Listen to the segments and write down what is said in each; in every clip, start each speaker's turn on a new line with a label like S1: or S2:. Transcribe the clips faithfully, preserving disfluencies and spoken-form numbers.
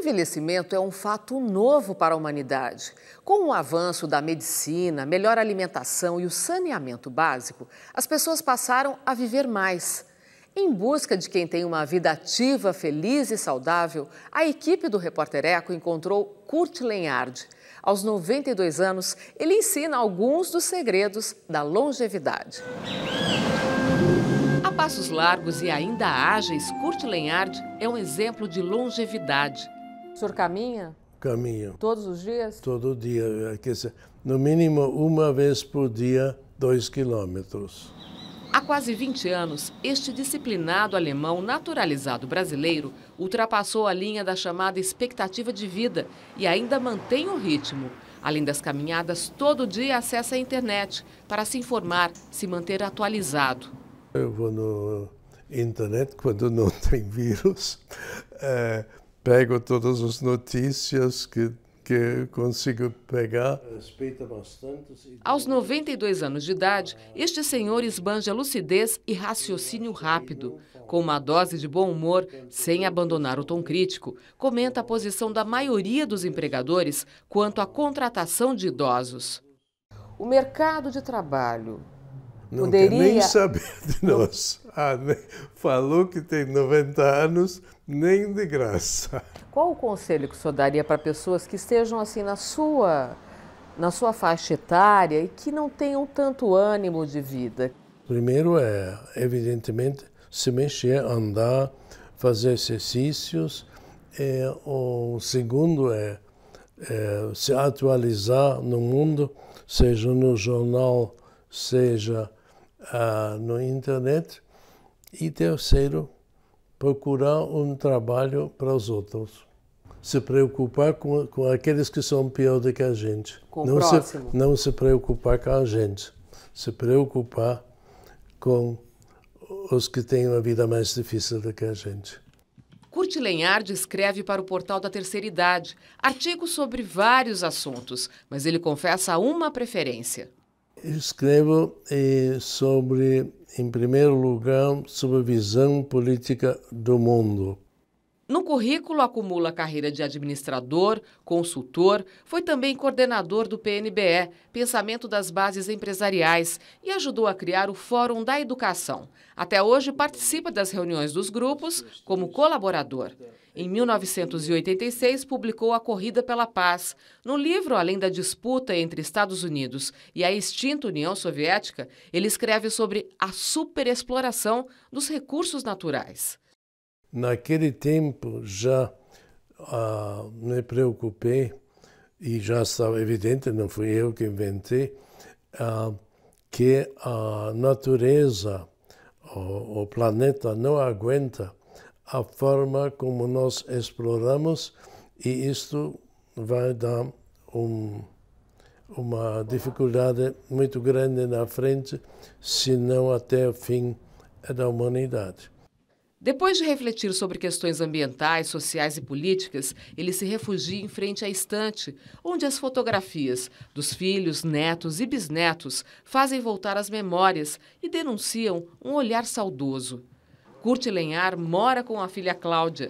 S1: envelhecimento é um fato novo para a humanidade. Com o avanço da medicina, melhor alimentação e o saneamento básico, as pessoas passaram a viver mais. Em busca de quem tem uma vida ativa, feliz e saudável, a equipe do Repórter Eco encontrou Kurt Lenhard. Aos noventa e dois anos, ele ensina alguns dos segredos da longevidade. A passos largos e ainda ágeis, Kurt Lenhard é um exemplo de longevidade. O senhor caminha?
S2: Caminho.
S1: Todos os dias?
S2: Todo dia. Quer dizer, no mínimo uma vez por dia, dois quilômetros.
S1: Há quase vinte anos, este disciplinado alemão naturalizado brasileiro ultrapassou a linha da chamada expectativa de vida e ainda mantém o ritmo. Além das caminhadas, todo dia acessa a internet para se informar, se manter atualizado.
S2: Eu vou no internet quando não tem vírus, é, pego todas as notícias que que consigo pegar. Respeita bastante.
S1: Aos noventa e dois anos de idade, este senhor esbanja lucidez e raciocínio rápido. Com uma dose de bom humor, sem abandonar o tom crítico, comenta a posição da maioria dos empregadores quanto à contratação de idosos. O mercado de trabalho
S2: não
S1: poderia...
S2: quer nem saber de nós. Ah, nem... Falou que tem noventa anos, nem de graça.
S1: Qual o conselho que o senhor daria para pessoas que estejam assim na sua, na sua faixa etária e que não tenham tanto ânimo de vida?
S2: Primeiro é, evidentemente, se mexer, andar, fazer exercícios. É, o segundo é, é se atualizar no mundo, seja no jornal, seja ah, na internet. E terceiro, procurar um trabalho para os outros. Se preocupar com, com aqueles que são pior do que a gente.
S1: Com o
S2: não
S1: próximo.
S2: Se, não se preocupar com a gente. Se preocupar com os que têm uma vida mais difícil do que a gente.
S1: Kurt Lenhard escreve para o portal da Terceira Idade, artigos sobre vários assuntos, mas ele confessa uma preferência.
S2: Escrevo eh, sobre, em primeiro lugar, sobre a visão política do mundo.
S1: No currículo acumula a carreira de administrador, consultor, foi também coordenador do P N B E, Pensamento das Bases Empresariais, e ajudou a criar o Fórum da Educação. Até hoje participa das reuniões dos grupos como colaborador. Em mil novecentos e oitenta e seis, publicou A Corrida pela Paz. No livro, além da disputa entre Estados Unidos e a extinta União Soviética, ele escreve sobre a superexploração dos recursos naturais.
S2: Naquele tempo já uh, me preocupei, e já estava evidente, não fui eu que inventei, uh, que a natureza, o, o planeta não aguenta a forma como nós exploramos, e isto vai dar um, uma dificuldade muito grande na frente, se não até o fim da humanidade.
S1: Depois de refletir sobre questões ambientais, sociais e políticas, ele se refugia em frente à estante, onde as fotografias dos filhos, netos e bisnetos fazem voltar as memórias e denunciam um olhar saudoso. Kurt Lenhard mora com a filha Cláudia.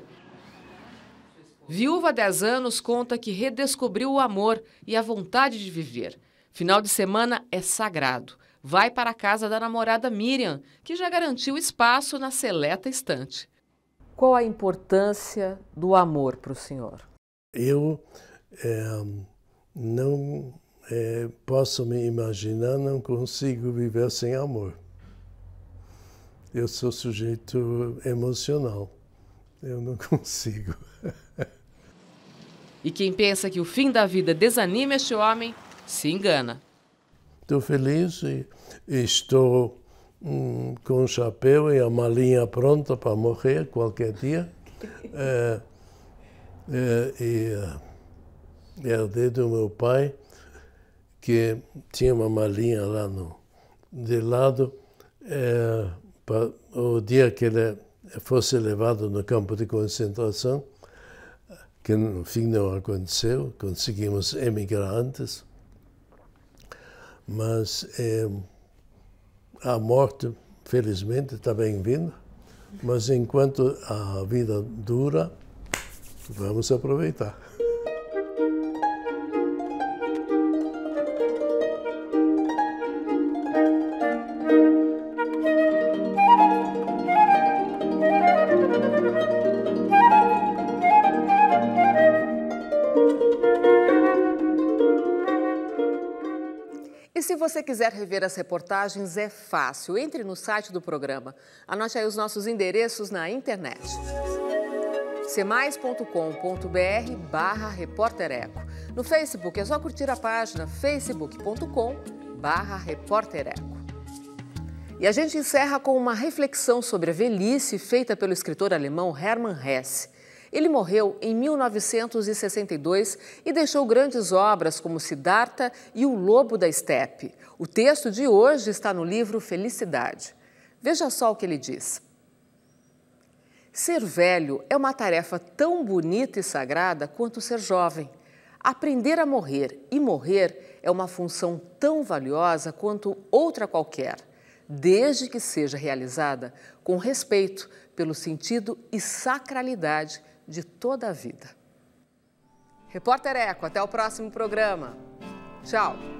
S1: Viúva há dez anos, conta que redescobriu o amor e a vontade de viver. Final de semana é sagrado. Vai para a casa da namorada Miriam, que já garantiu espaço na seleta estante. Qual a importância do amor para o senhor?
S2: Eu é, não é, posso me imaginar, não consigo viver sem amor. Eu sou sujeito emocional. Eu não consigo.
S1: E quem pensa que o fim da vida desanima este homem, se engana.
S2: Estou feliz e estou hum, com o chapéu e a malinha pronta para morrer qualquer dia. é, é, e herdei do meu pai, que tinha uma malinha lá no, de lado, é, para o dia que ele fosse levado no campo de concentração, que no fim não aconteceu, conseguimos emigrar antes. Mas é, a morte, felizmente, está bem-vinda. Mas enquanto a vida dura, Vamos aproveitar.
S1: E se você quiser rever as reportagens, é fácil. Entre no site do programa. Anote aí os nossos endereços na internet. semais ponto com ponto br barra Repórter Eco. No Facebook é só curtir a página facebook ponto com barra Repórter Eco. E a gente encerra com uma reflexão sobre a velhice feita pelo escritor alemão Hermann Hesse. Ele morreu em mil novecentos e sessenta e dois e deixou grandes obras como Siddhartha e O Lobo da Estepe. O texto de hoje está no livro Felicidade. Veja só o que ele diz. Ser velho é uma tarefa tão bonita e sagrada quanto ser jovem. Aprender a morrer e morrer é uma função tão valiosa quanto outra qualquer, desde que seja realizada com respeito pelo sentido e sacralidade de toda a vida. Repórter Eco, até o próximo programa. Tchau!